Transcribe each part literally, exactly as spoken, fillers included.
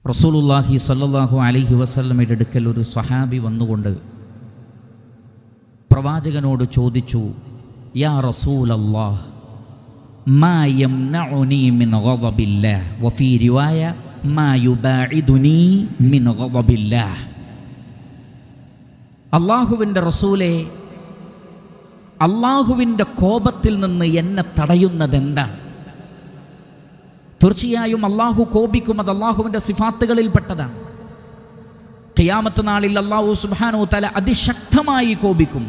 റസൂലുള്ളാഹി സ്വല്ലല്ലാഹു അലൈഹി വസല്ലമയുടെ അടുക്കൽ ഒരു സ്വഹാബി വന്നുകൊണ്ട് പ്രവാചകനോട് ചോദിച്ചു, യാ റസൂലല്ലാഹ് മാ യംനഉനി മിൻ ഗളബില്ലാഹ് വഫീ റിവായ മാ യുബാഇദുനി മിൻ ഗളബില്ലാഹ്. അല്ലാഹുവിൻ്റെ റസൂലേ, അല്ലാഹുവിൻ്റെ കോപത്തിൽ നിന്ന് എന്നെ തടയുന്നതെന്താണ്? തീർച്ചയായും അല്ലാഹു കോപിക്കും, അത് അല്ലാഹുവിൻ്റെ സിഫാത്തുകളിൽപ്പെട്ടതാണ്. ഖിയാമത്ത് നാളിൽ അല്ലാഹു സുബ്ഹാനഹു വ തആല അതിശക്തമായി കോപിക്കും.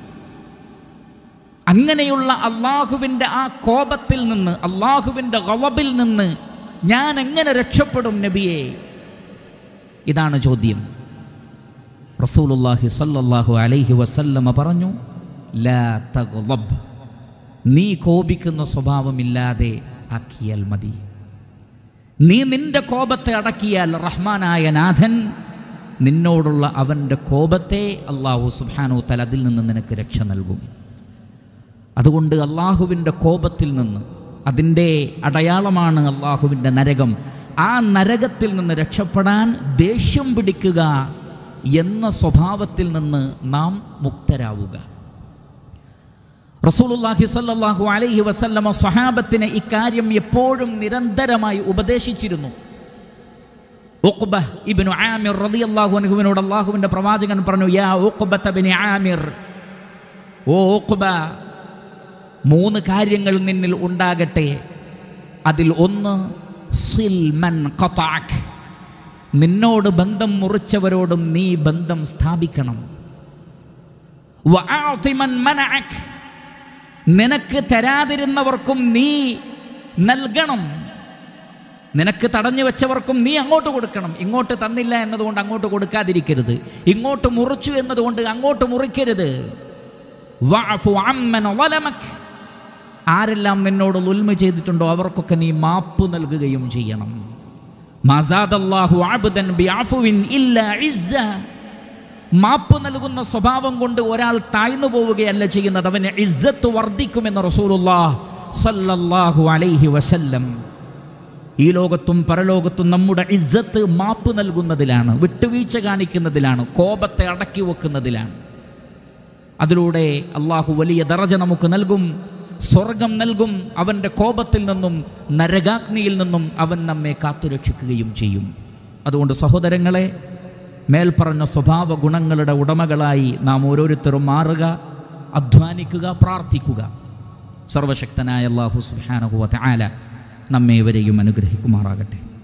അങ്ങനെയുള്ള അല്ലാഹുവിൻ്റെ ആ കോപത്തിൽ നിന്ന്, അല്ലാഹുവിൻ്റെ ഗളബിൽ നിന്ന് ഞാൻ എങ്ങനെ രക്ഷപ്പെടും നബിയേ? ഇതാണ് ചോദ്യം. റസൂലുള്ളാഹി സ്വല്ലല്ലാഹു അലൈഹി വസല്ലമ പറഞ്ഞു, ലാ തഗ്ളബ്, നീ കോപിക്കുന്ന സ്വഭാവമില്ലാതെ ആക്കിയാൽ മതി. നീ നിന്റെ കോപത്തെ അടക്കിയാൽ റഹ്മാനായ നാഥൻ നിന്നോടുള്ള അവൻ്റെ കോപത്തെ അല്ലാഹു സുബ്ഹാനഹു വ തആല അതിൽ നിന്ന് നിനക്ക് രക്ഷ നൽകും. അതുകൊണ്ട് അല്ലാഹുവിൻ്റെ കോപത്തിൽ നിന്ന്, അതിൻ്റെ അടയാളമാണ് അല്ലാഹുവിൻ്റെ നരകം, ആ നരകത്തിൽ നിന്ന് രക്ഷപ്പെടാൻ ദേഷ്യം പിടിക്കുക എന്ന സ്വഭാവത്തിൽ നിന്ന് നാം മുക്തരാവുക. റസൂലുള്ളാഹി സ്വല്ലല്ലാഹു അലൈഹി വസല്ലമ സ്വഹാബത്തിനെ ഇക്കാര്യം എപ്പോഴും നിരന്തരമായി ഉപദേശിച്ചിരുന്നു. ഉഖ്ബ ഇബ്നു ആമിർ റളിയല്ലാഹു അൻഹുവിനോട് അല്ലാഹുവിൻ്റെ പ്രവാചകൻ പറഞ്ഞു, യാ ഉഖ്ബത ഇബ്നു ആമിർ, ഓ ഉഖ്ബ, മൂന്ന് കാര്യങ്ങൾ നിന്നിൽ ഉണ്ടാകട്ടെ. അതിൽ ഒന്ന് സിൽ മൻ ഖതഅക്, നിന്നോട് ബന്ധം മുറിച്ചവരോടും നീ ബന്ധം സ്ഥാപിക്കണം. വഅഅതി മൻ മനഅക്, നിനക്ക് തരാതിരുന്നവർക്കും നീ നൽകണം. നിനക്ക് തടഞ്ഞു വെച്ചവർക്കും നീ അങ്ങോട്ട് കൊടുക്കണം. ഇങ്ങോട്ട് തന്നില്ല എന്നതുകൊണ്ട് അങ്ങോട്ട് കൊടുക്കാതിരിക്കരുത്. ഇങ്ങോട്ട് മുറിച്ചു എന്നതുകൊണ്ട് അങ്ങോട്ട് മുറിക്കരുത്. വഅഫു അമ്മൻ വലമക്, ആരെല്ലാം നിന്നോട് ദുൽമ ചെയ്തിട്ടുണ്ടോ അവർക്കൊക്കെ നീ മാപ്പ് നൽകുകയും ചെയ്യണം. മസാദല്ലാഹു അബ്ദൻ ബിഅഫ്വിൻ ഇല്ലാ ഇസ്സ, മാപ്പ് നൽകുന്ന സ്വഭാവം കൊണ്ട് ഒരാൾ താഴ്ന്നു പോവുകയല്ല ചെയ്യുന്നത്, അവന് ഇസ്സത്ത് വർദ്ധിക്കുമെന്ന് റസൂലുള്ളാഹി സ്വല്ലല്ലാഹു അലൈഹി വസല്ലം. ഈ ലോകത്തും പരലോകത്തും നമ്മുടെ ഇസ്സത്ത് മാപ്പ് നൽകുന്നതിലാണ്, വിട്ടുവീഴ്ച കാണിക്കുന്നതിലാണ്, കോപത്തെ അടക്കി വെക്കുന്നതിലാണ്. അതിലൂടെ അള്ളാഹു വലിയ ദറജ നമുക്ക് നൽകും, സ്വർഗം നൽകും. അവൻ്റെ കോപത്തിൽ നിന്നും നരകാഗ്നിയിൽ നിന്നും അവൻ നമ്മെ കാത്തുരക്ഷിക്കുകയും ചെയ്യും. അതുകൊണ്ട് സഹോദരങ്ങളെ, മേൽപ്പറഞ്ഞ സ്വഭാവ ഗുണങ്ങളുടെ ഉടമകളായി നാം ഓരോരുത്തരും മാറുക, അധ്വാനിക്കുക, പ്രാർത്ഥിക്കുക. സർവശക്തനായ അല്ലാഹു സുബ്ഹാനഹു വ തആല നമ്മേവരെയും അനുഗ്രഹിക്കുമാറാകട്ടെ.